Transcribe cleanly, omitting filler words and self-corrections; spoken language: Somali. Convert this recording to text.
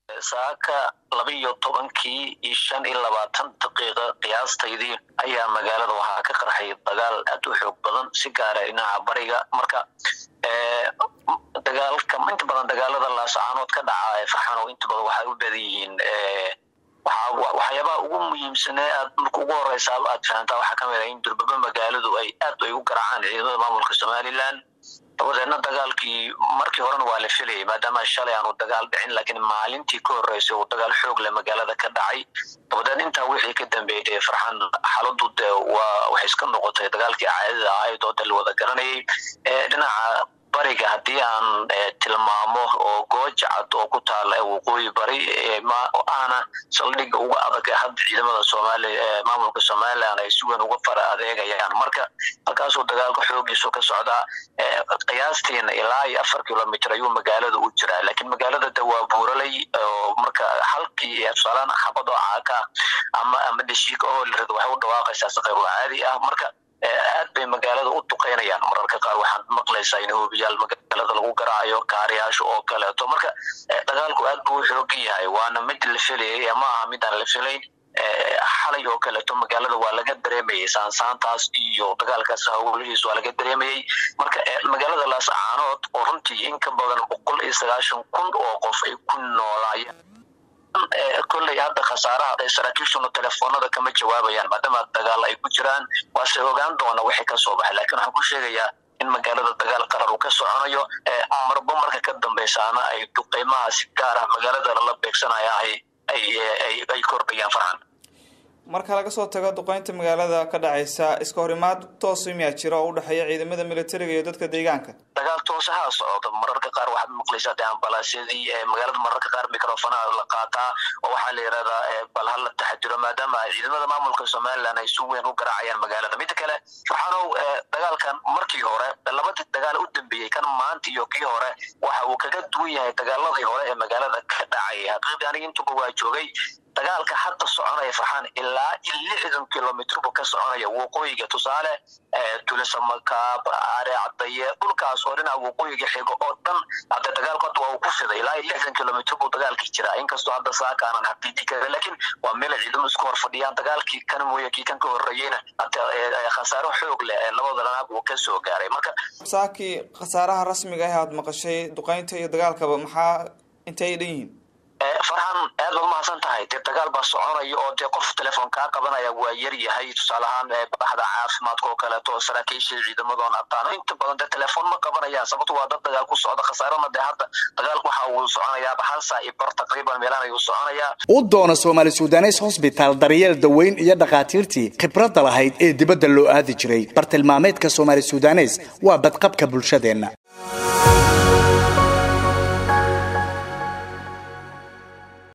saaka 12 iyo 25 daqiiqo qiyaasteedii ayaa magaalada waxa ka qarxay dagaal aad u xoog badan si gaar ah dhinaca bariga marka dagaalka inta badan dagaalada la saanood ka dhacay farxan oo inta badan waxa u badan yihiin waxyaabaha ugu muhiimsan ee aad markuu ugu horeysa aad fahantaa waxa kamid ah in durbaba magaaladu ay aad u garacaan ciidamada maamulka Somaliland wadana dagaalkii markii horena waa la filayay maadaama shalay aanu dagaal dhicin laakiin maalintii ka horeysay uu dagaal xoog leh magaalada ka dhacay wadana inta wixii ka dambeeyay farxan xaaladu waxa iska noqotay dagaalkii caadada ahayd oo dal wada garanayay dhinaca bariga hadii aan tilmaamo oo goojacad oo ku taal waqooyi bari ma aana saldhig uga adag had ciidamada Soomaaliya maamulka Soomaaliland ay sugan uga fara adeegayaan marka halkaas oo dagaalka xoogiisu ka socda qiyaastiin ilaa 4 kilomitir ayuu magaalada u jiraa laakiin magaalada dawaabuuralay marka halkii afsalan xabado caaka ama dishiika oo la rado waxa u dhawaaqaysaa saqayr caadi ah marka aad bay magaalada u duqeynayaan mararka qaar waxaan maqlaysaa in hoobiyaal magaalada lagu garaayo kaariyaasho oo kale to marka dagaalku aad buu xoog yahay waana mid la filayay ama mid aan la filayn xalay oo kale to magaalada waa laga dareemayay saantaas iyo dagaalkaas hawlihiis waa laga dareemayay marka magaalada Laas Caanood oo runtii in ka badan 190,000 oo qof ay ku noolaayeen كل هذا خسارة استراتيجية التلفونات كم جوابيان بعدما الدجال أي كجران وسيوغان دونا وحكي صوبح لكن هنقول شيء إن مجال الدجال قرر وكسرنا يو مرة كدم بيسانا أي تقيمة سكارة مجال الله بيكسنا يا أي كوربيان فرحان marka laga soo tago duqeynta magaalada ka dhacaysa iska horimaad toos u jira oo u dhaxeeya ciidamada militariga iyo dadka deegaanka dagaal toos ah socdo mararka qaar waxa maqlaysaa ambalaasiyadii magaalada mararka qaar mikrofoonada la qaataa oo waxa la yiraahdaa bal hal taxadiro maadaama ciidamada maamulka Soomaaliland ay soo weyn u garaacayaan magaalada mid kale waxaanu dagaalkan markii hore labada dagaal u dambeeyay kan maanta iyo kii hore waxa uu kaga duwan yahay dagaaladii hore ee magaalada ka dhacay haqiiqatan intuu waa joogay dagaalka hadda soconaya farxan ilaa 60 kilomitir ka soconaya waqooyiga tusaale tuulasama areecadaye dhulkaas oo dhinaca waqooyiga xigo oo dhan hadda dagaalku waa ku fiday ilaa 60 kilomitir dagaalkii jira inkastoo hadda saakaanan xaqiiqi kale laakiin waa meel ciidamadu isku hor fadhiyaan dagaalkii kan mooye kii kan ka horeeyayna hadda khasaaro xoog leh labada dhinac uu ka soo gaaray marka saaki khasaaraha rasmiga ah aad maqashay duqeynta iyo dagaalkaba maxaa intay dhiin farxan aad ma san tahay dagaal ba soconayo oo qof telefoon ka qabanaya waa yar yahay tusaalahaan baxda caafimaadka oo kale to saraakiisha ciidamadoon abtaan inta badan telefoon ma qabanayaan sababtoo waa dagaal ku socda khasaarana hadda dagaalku waxa uu soconayaa hal saac bar taqriiban meelaan ayuu soconayaa u doona Somali Sudanese Hospital daryeel daweyn iyo dhaqaatiirtii khibrad lahayd ee dibadda loo aadi jiray bartilmaameedka Somali Sudanese waa badqabka bulshadeena